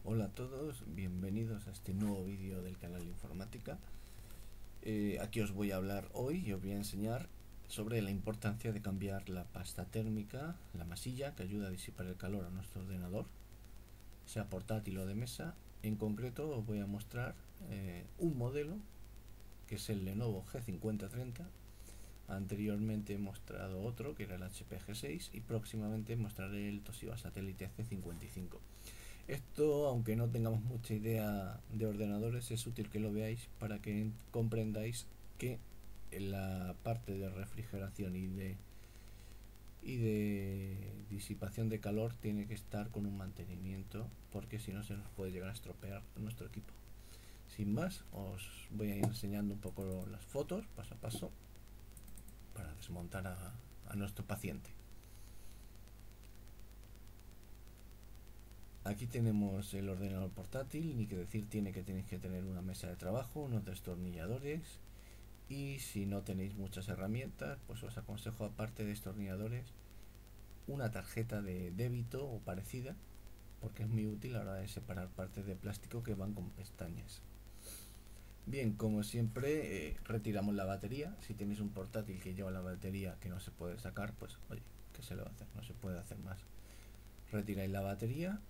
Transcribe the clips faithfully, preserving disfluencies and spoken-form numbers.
Hola a todos, bienvenidos a este nuevo vídeo del canal de Informática. Eh, aquí os voy a hablar hoy y os voy a enseñar sobre la importancia de cambiar la pasta térmica, la masilla que ayuda a disipar el calor a nuestro ordenador, sea portátil o de mesa. En concreto os voy a mostrar eh, un modelo que es el Lenovo G cincuenta treinta. Anteriormente he mostrado otro que era el H P G seis y próximamente mostraré el Toshiba Satellite C cincuenta y cinco. Esto, aunque no tengamos mucha idea de ordenadores, es útil que lo veáis para que comprendáis que la parte de refrigeración y de y de disipación de calor tiene que estar con un mantenimiento, porque si no se nos puede llegar a estropear nuestro equipo. Sin más, os voy a ir enseñando un poco las fotos paso a paso para desmontar a, a nuestro paciente. Aquí tenemos el ordenador portátil, ni que decir tiene que tenéis que tener una mesa de trabajo, unos destornilladores, y si no tenéis muchas herramientas, pues os aconsejo, aparte de destornilladores, una tarjeta de débito o parecida, porque es muy útil a la hora de separar partes de plástico que van con pestañas. Bien, como siempre, eh, retiramos la batería. Si tenéis un portátil que lleva la batería que no se puede sacar, pues oye, ¿qué se le va a hacer? No se puede hacer más. Retiráis la batería.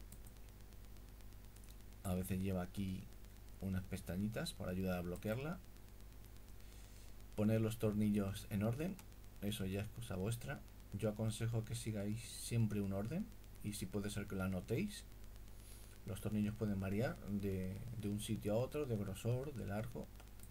A veces lleva aquí unas pestañitas para ayudar a bloquearla. Poner los tornillos en orden, eso ya es cosa vuestra. Yo aconsejo que sigáis siempre un orden, y si puede ser que lo anotéis. Los tornillos pueden variar de, de un sitio a otro, de grosor, de largo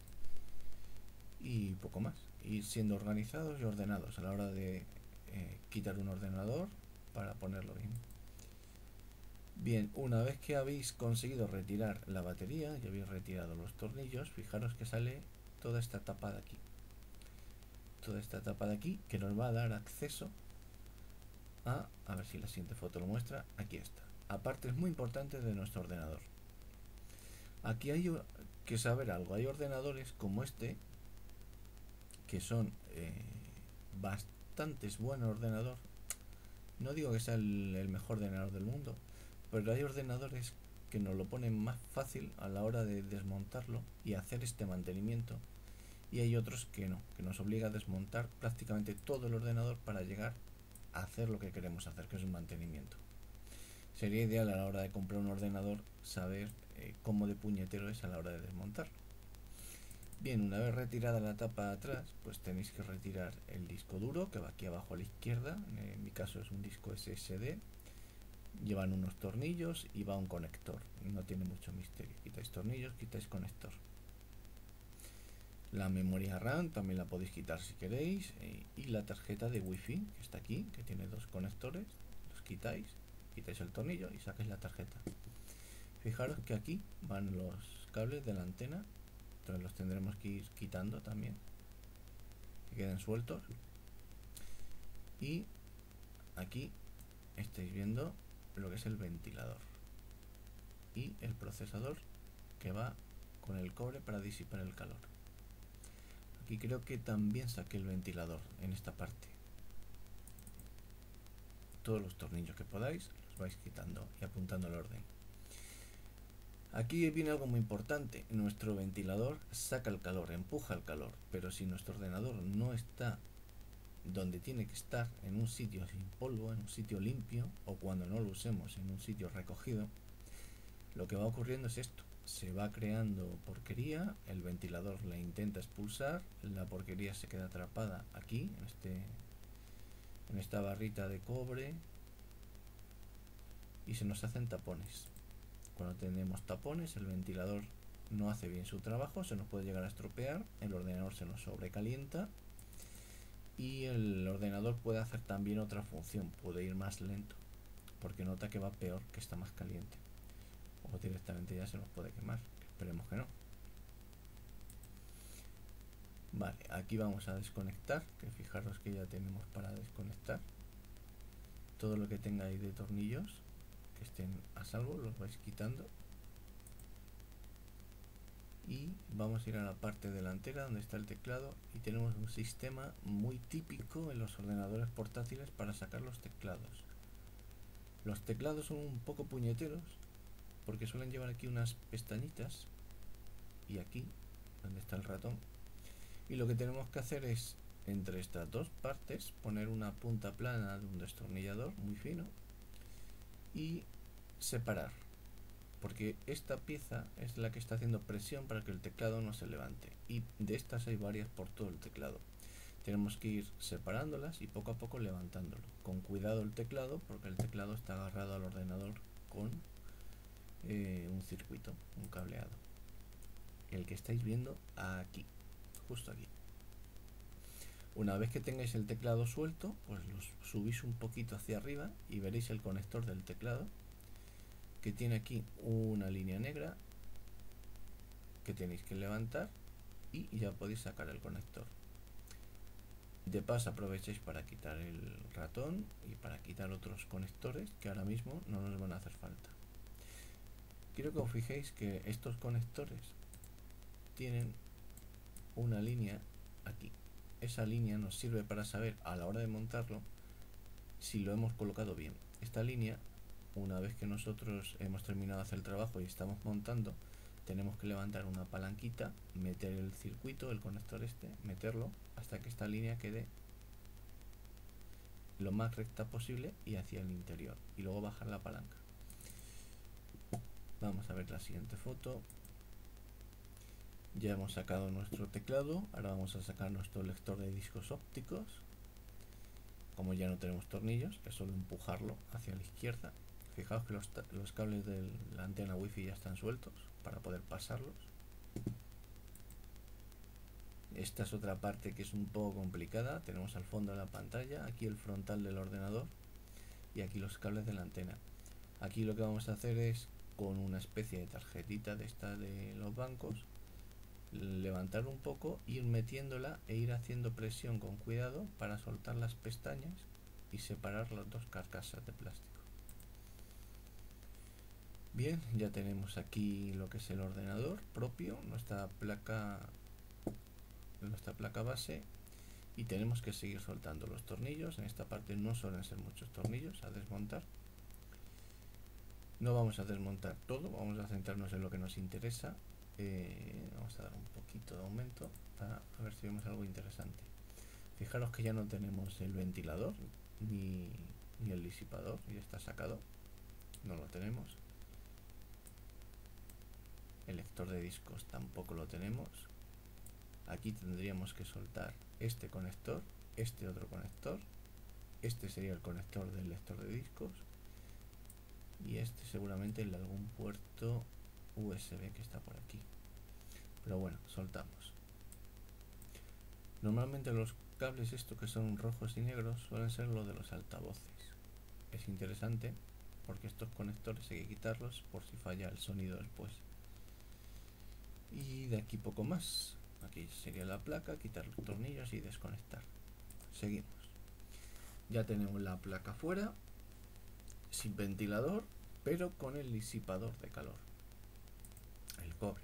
y poco más. Ir siendo organizados y ordenados a la hora de eh, quitar un ordenador para ponerlo bien. Bien, una vez que habéis conseguido retirar la batería y habéis retirado los tornillos, fijaros que sale toda esta tapa de aquí. Toda esta tapa de aquí que nos va a dar acceso a, a ver si la siguiente foto lo muestra, aquí está, a partes muy importantes de nuestro ordenador. Aquí hay que saber algo, hay ordenadores como este que son eh, bastante buenos ordenador. No digo que sea el, el mejor ordenador del mundo, pero hay ordenadores que nos lo ponen más fácil a la hora de desmontarlo y hacer este mantenimiento, y hay otros que no, que nos obliga a desmontar prácticamente todo el ordenador para llegar a hacer lo que queremos hacer, que es un mantenimiento. Sería ideal a la hora de comprar un ordenador saber eh, cómo de puñetero es a la hora de desmontarlo. Bien, una vez retirada la tapa de atrás, pues tenéis que retirar el disco duro, que va aquí abajo a la izquierda. En mi caso es un disco S S D. Llevan unos tornillos y va un conector, no tiene mucho misterio. Quitáis tornillos, quitáis conector. La memoria RAM también la podéis quitar si queréis, y la tarjeta de wifi que está aquí, que tiene dos conectores, los quitáis, quitáis el tornillo y sacáis la tarjeta. Fijaros que aquí van los cables de la antena, entonces los tendremos que ir quitando también, que queden sueltos. Y aquí estáis viendo lo que es el ventilador y el procesador que va con el cobre para disipar el calor. Aquí creo que también saqué el ventilador en esta parte. Todos los tornillos que podáis los vais quitando y apuntando al orden. Aquí viene algo muy importante. Nuestro ventilador saca el calor, empuja el calor, pero si nuestro ordenador no está donde tiene que estar, en un sitio sin polvo, en un sitio limpio, o cuando no lo usemos en un sitio recogido, lo que va ocurriendo es esto: se va creando porquería, el ventilador la intenta expulsar, la porquería se queda atrapada aquí, en este en esta barrita de cobre, y se nos hacen tapones. Cuando tenemos tapones, el ventilador no hace bien su trabajo, se nos puede llegar a estropear, el ordenador se nos sobrecalienta y el ordenador puede hacer también otra función, puede ir más lento porque nota que va peor, que está más caliente, o directamente ya se nos puede quemar, esperemos que no. Vale, aquí vamos a desconectar, que fijaros que ya tenemos para desconectar todo lo que tenga ahí de tornillos que estén a salvo, los vais quitando. Y vamos a ir a la parte delantera donde está el teclado, y tenemos un sistema muy típico en los ordenadores portátiles para sacar los teclados. Los teclados son un poco puñeteros, porque suelen llevar aquí unas pestañitas y aquí donde está el ratón, y lo que tenemos que hacer es entre estas dos partes poner una punta plana de un destornillador muy fino y separar, porque esta pieza es la que está haciendo presión para que el teclado no se levante, y de estas hay varias por todo el teclado. Tenemos que ir separándolas y poco a poco levantándolo, con cuidado el teclado, porque el teclado está agarrado al ordenador con eh, un circuito, un cableado, el que estáis viendo aquí, justo aquí. Una vez que tengáis el teclado suelto, pues lo subís un poquito hacia arriba y veréis el conector del teclado, que tiene aquí una línea negra que tenéis que levantar y ya podéis sacar el conector. De paso aprovechéis para quitar el ratón y para quitar otros conectores que ahora mismo no nos van a hacer falta. Quiero que os fijéis que estos conectores tienen una línea aquí. Esa línea nos sirve para saber a la hora de montarlo si lo hemos colocado bien. Esta línea, una vez que nosotros hemos terminado de hacer el trabajo y estamos montando, tenemos que levantar una palanquita, meter el circuito, el conector este, meterlo hasta que esta línea quede lo más recta posible y hacia el interior, y luego bajar la palanca. Vamos a ver la siguiente foto. Ya hemos sacado nuestro teclado, ahora vamos a sacar nuestro lector de discos ópticos. Como ya no tenemos tornillos, es solo empujarlo hacia la izquierda. Fijaos que los, los cables de la antena wifi ya están sueltos para poder pasarlos. Esta es otra parte que es un poco complicada. Tenemos al fondo de la pantalla, aquí el frontal del ordenador y aquí los cables de la antena. Aquí lo que vamos a hacer es, con una especie de tarjetita de esta de los bancos, levantar un poco, ir metiéndola e ir haciendo presión con cuidado para soltar las pestañas y separar las dos carcasas de plástico. Bien, ya tenemos aquí lo que es el ordenador propio, nuestra placa, nuestra placa base, y tenemos que seguir soltando los tornillos. En esta parte no suelen ser muchos tornillos a desmontar. No vamos a desmontar todo, vamos a centrarnos en lo que nos interesa. Eh, vamos a dar un poquito de aumento para a ver si vemos algo interesante. Fijaros que ya no tenemos el ventilador ni, ni el disipador, ya está sacado, no lo tenemos. El lector de discos tampoco lo tenemos. Aquí tendríamos que soltar este conector, este otro conector, este sería el conector del lector de discos y este seguramente el de algún puerto U S B que está por aquí. Pero bueno, soltamos. Normalmente los cables estos que son rojos y negros suelen ser los de los altavoces. Es interesante porque estos conectores hay que quitarlos por si falla el sonido después. Y de aquí poco más. Aquí sería la placa, quitar los tornillos y desconectar. Seguimos. Ya tenemos la placa fuera, sin ventilador, pero con el disipador de calor, el cobre.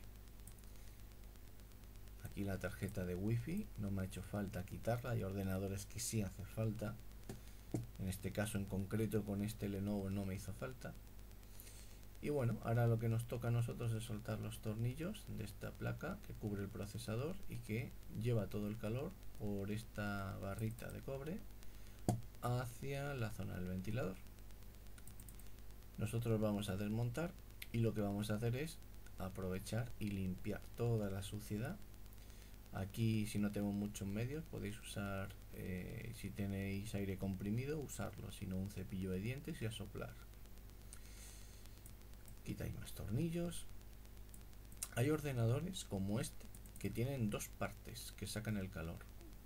Aquí la tarjeta de wifi, no me ha hecho falta quitarla. Hay ordenadores que sí hace falta. En este caso en concreto con este Lenovo no me hizo falta. Y bueno, ahora lo que nos toca a nosotros es soltar los tornillos de esta placa que cubre el procesador y que lleva todo el calor por esta barrita de cobre hacia la zona del ventilador. Nosotros vamos a desmontar y lo que vamos a hacer es aprovechar y limpiar toda la suciedad. Aquí, si no tenemos muchos medios, podéis usar, eh, si tenéis aire comprimido, usarlo, si no un cepillo de dientes y a soplar. Quitáis más tornillos. Hay ordenadores como este que tienen dos partes que sacan el calor.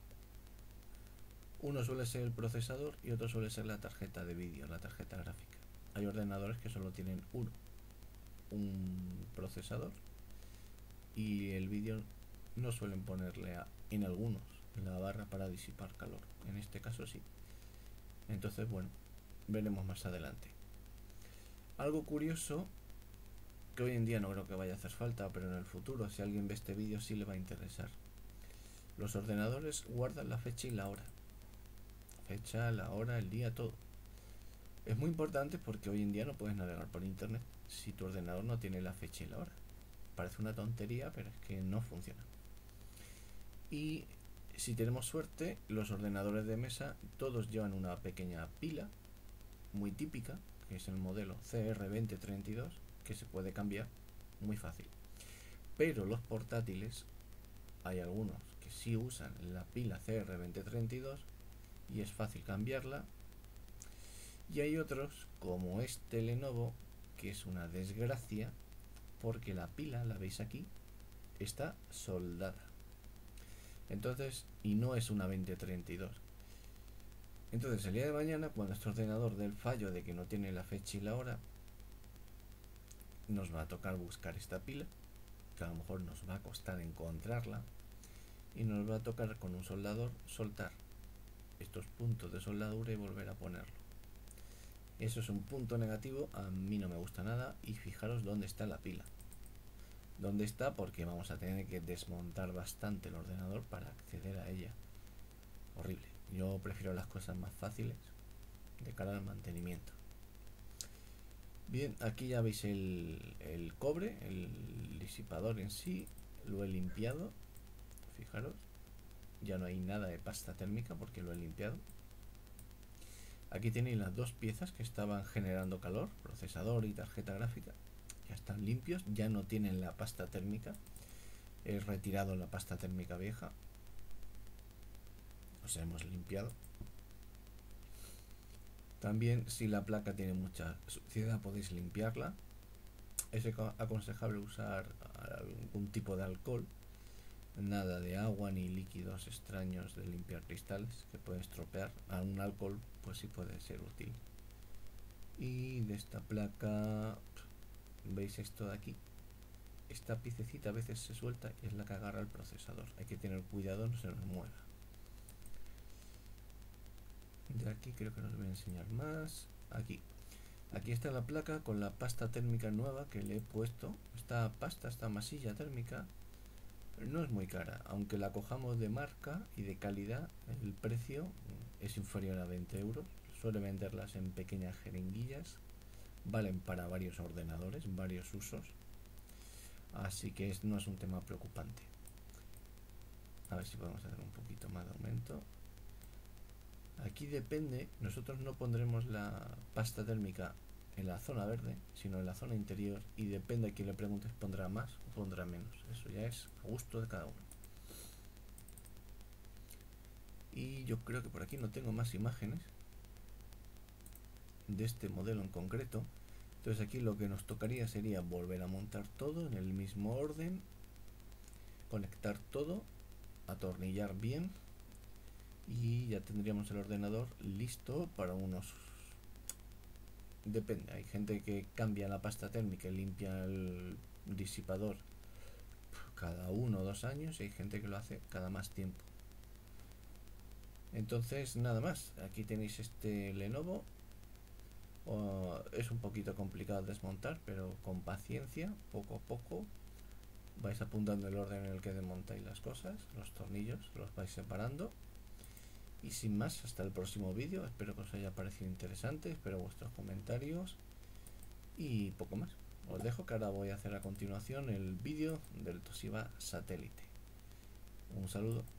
Uno suele ser el procesador y otro suele ser la tarjeta de vídeo, la tarjeta gráfica. Hay ordenadores que solo tienen uno, un procesador, y el vídeo no suelen ponerle a, en algunos la barra para disipar calor. En este caso sí. Entonces, bueno, veremos más adelante. Algo curioso que hoy en día no creo que vaya a hacer falta, pero en el futuro, si alguien ve este vídeo, sí le va a interesar. Los ordenadores guardan la fecha y la hora. Fecha, la hora, el día, todo. Es muy importante porque hoy en día no puedes navegar por internet. si tu ordenador no tiene la fecha y la hora. Parece una tontería, pero es que no funciona. Y si tenemos suerte, los ordenadores de mesa todos llevan una pequeña pila muy típica, que es el modelo C R veinte treinta y dos, que se puede cambiar muy fácil. Pero los portátiles, hay algunos que sí usan la pila C R veinte treinta y dos y es fácil cambiarla, y hay otros como este Lenovo que es una desgracia porque la pila, la veis aquí, está soldada. Entonces, y no es una veinte treinta y dos. Entonces el día de mañana, cuando este ordenador dé el fallo de que no tiene la fecha y la hora, nos va a tocar buscar esta pila, que a lo mejor nos va a costar encontrarla, y nos va a tocar con un soldador soltar estos puntos de soldadura y volver a ponerlo. Eso es un punto negativo, a mí no me gusta nada. Y fijaros dónde está la pila. ¿Dónde está? Porque vamos a tener que desmontar bastante el ordenador para acceder a ella. Horrible. Yo prefiero las cosas más fáciles de cara al mantenimiento. Bien, aquí ya veis el, el cobre, el disipador en sí. Lo he limpiado. Fijaros, ya no hay nada de pasta térmica porque lo he limpiado. Aquí tenéis las dos piezas que estaban generando calor, procesador y tarjeta gráfica. Ya están limpios, ya no tienen la pasta térmica. He retirado la pasta térmica vieja. O sea, hemos limpiado. También, si la placa tiene mucha suciedad, podéis limpiarla. Es aconsejable usar algún tipo de alcohol. Nada de agua ni líquidos extraños de limpiar cristales que pueden estropear. A un alcohol pues sí puede ser útil. Y de esta placa, veis esto de aquí, esta piececita a veces se suelta y es la que agarra el procesador. Hay que tener cuidado, no se nos mueva. De aquí creo que nos voy a enseñar más. Aquí aquí está la placa con la pasta térmica nueva que le he puesto. Esta pasta, esta masilla térmica no es muy cara, aunque la cojamos de marca y de calidad, el precio es inferior a veinte euros. Suele venderlas en pequeñas jeringuillas, valen para varios ordenadores, varios usos, así que no es un tema preocupante. A ver si podemos hacer un poquito más de aumento. Aquí depende, nosotros no pondremos la pasta térmica en la zona verde, sino en la zona interior, y depende a quien le preguntes, pondrá más o pondrá menos. Eso ya es a gusto de cada uno. Y yo creo que por aquí no tengo más imágenes de este modelo en concreto. Entonces aquí lo que nos tocaría sería volver a montar todo en el mismo orden, conectar todo, atornillar bien, y ya tendríamos el ordenador listo para unos... Depende, hay gente que cambia la pasta térmica y limpia el disipador cada uno o dos años, y hay gente que lo hace cada más tiempo. Entonces nada más, aquí tenéis este Lenovo. Uh, es un poquito complicado desmontar, pero con paciencia, poco a poco vais apuntando el orden en el que desmontáis las cosas, los tornillos los vais separando. Y sin más, hasta el próximo vídeo. Espero que os haya parecido interesante, espero vuestros comentarios y poco más. Os dejo que ahora voy a hacer a continuación el vídeo del Toshiba satélite. Un saludo.